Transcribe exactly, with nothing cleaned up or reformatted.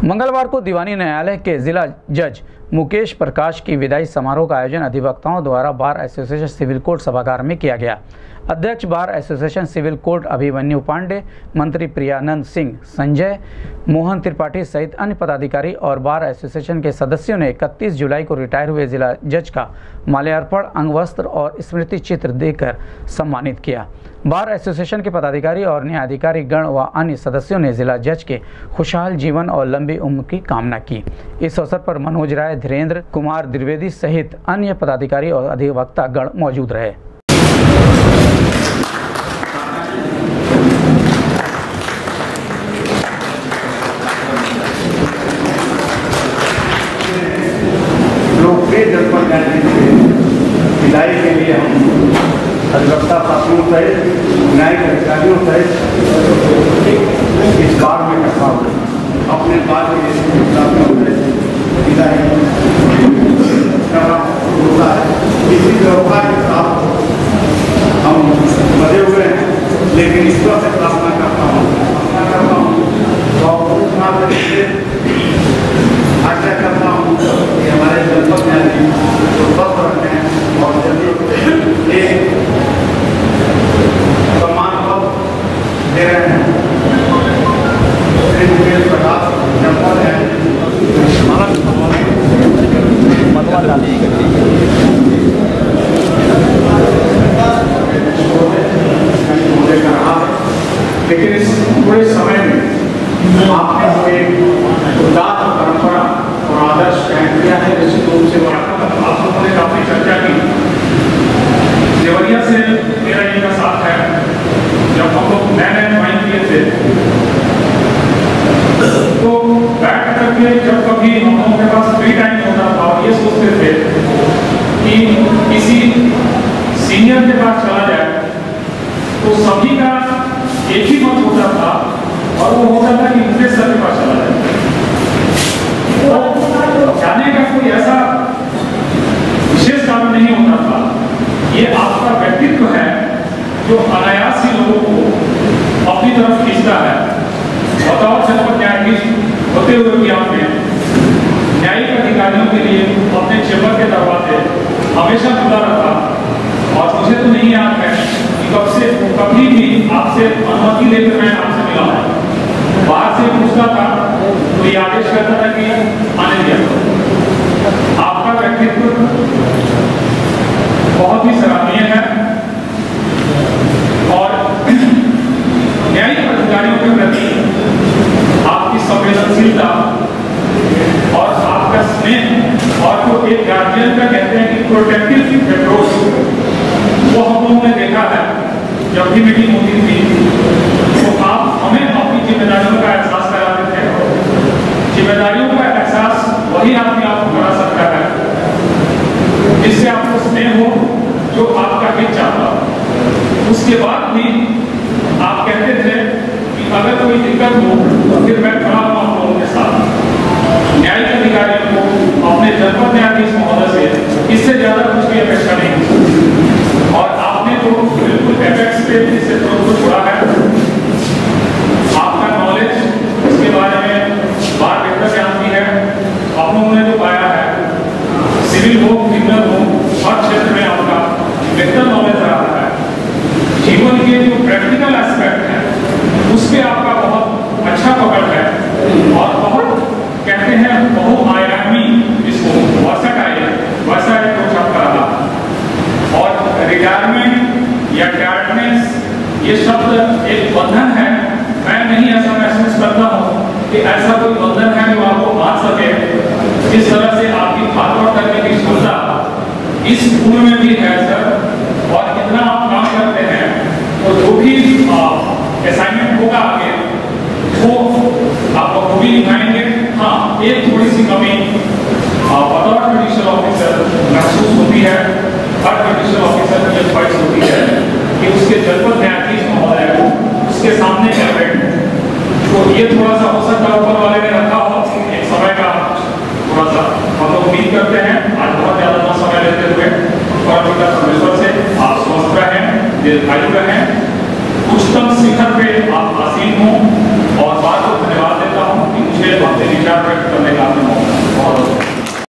मंगलवार को दीवानी न्यायालय के जिला जज मुकेश प्रकाश की विदाई समारोह का आयोजन अधिवक्ताओं द्वारा बार एसोसिएशन सिविल कोर्ट सभागार में किया गया। अध्यक्ष bar association civil court Abhimanyu Pandey, मंत्री प्रियानंद सिंह, संजय मोहन त्रिपाठी सहित अन्य पदाधिकारी और बार एसोसिएशन के सदस्यों ने इकतीस जुलाई को रिटायर हुए जिला जज का माल्यार्पण, अंगवस्त्र और स्मृति चित्र देकर सम्मानित किया। बार एसोसिएशन के पदाधिकारी और न्यायाधिकारी गण व अन्य सदस्यों ने जिला जज के खुशहाल जीवन और लंबी उम्र की कामना की। इस अवसर पर मनोज राय, धीरेन्द्र कुमार द्विवेदी सहित अन्य पदाधिकारी और अधिवक्ता गण मौजूद रहे। विदाई के लिए हम अधिवक्ता साथियों सहित न्यायिक अधिकारियों सहित इस बार में इकट्ठा हुए अपने बात के विदाई करना होता है। इसी व्यवस्था के साथ हम बधे हुए हैं, लेकिन ईश्वर से प्रार्थना करता हूँ करता हूँ आशा करता हूँ कि हमारे जनपद न्यायाधीश स्वस्थ रखें और जल्दी एक सम्मान पत्र दे रहे हैं। श्री मुकेश प्रकाश जनपद न्यायाधीश लेकिन इस पूरे समय में आपने हमें उदात्त परंपरा और आदर्श कायम किया है। निश्चित रूप से आप लोगों ने काफी चर्चा की। देवरिया से मेरा इनका साथ है। जब हम लोग नए नए ज्वाइन किए थे तो बैठ करके जब कभी हम लोगों के पास फ्री टाइम होता था और ये सोचते थे कि किसी सीनियर के पास चला जाए तो सभी का एक ही मत होता था और वो होता था कि मुकेश सर के पास चला जाए। तो जाने का कोई ऐसा विशेष कारण नहीं होता था। ये आपका व्यक्तित्व है जो अनायास ही लोगों को अपनी तरफ खींचता है। बताओ जनपद न्यायाधीश होते हुए भी आपने न्यायिक अधिकारियों के लिए अपने चेंबर के दरवाजे हमेशा खुला रखा और मुझे तो नहीं याद है कि कब से कभी भी आपसे अनुमति लेकर मैं आपसे मिला हूं। बाहर से पूछता था तो ये आदेश करता था कि आने दिया। आपका व्यक्तित्व बहुत ही सराहनीय है और न्यायिक अधिकारियों के प्रति आपकी संवेदनशीलता और आपका स्नेह और जो एक गार्जियन का कहते हैं कि प्रोटेक्टिव अप्रोच, वो हम लोगों ने देखा है। जब भी मीटिंग होती थी तो आप हमें अपनी जिम्मेदारियों का एहसास कराते थे। जिम्मेदारियों का एहसास वही आदमी आपको करा सकता है जिससे आपको स्नेह हो, जो आपका हित चाहता। उसके बाद भी आप कहते थे कि अगर कोई दिक्कत हो तो फिर मैं खड़ा हूं आप लोगों के साथ। न्यायिक अधिकारियों को अपने जनपद न्यायाधीश महोदय से इससे ज्यादा कुछ भी अपेक्षा नहीं। और आपने तो बिल्कुल एपेक्स पे इससे तुरंत छोड़ा है। आपका नॉलेज इसके बारे में बात बेहतर जानती है। आप लोगों ने जो पाया है, सिविल हो, क्रिमिनल हो, हर क्षेत्र में आपका बेहतर नॉलेज रहा है। जीवन के जो प्रैक्टिकल एस्पेक्ट है उस पर आपका बहुत अच्छा पकड़ है और बहुत कहते हैं बहुआयामी, इसको वर्सटाइल वैसा अप्रोच आपका रहा। और रिटायरमेंट या टायर्डनेस ये शब्द एक बंधन है। मैं नहीं ऐसा महसूस करता हूँ कि ऐसा कोई बंधन है जो आपको बांध सके। जिस तरह से आपकी भागवत करने की क्षमता इस उम्र में भी है सर,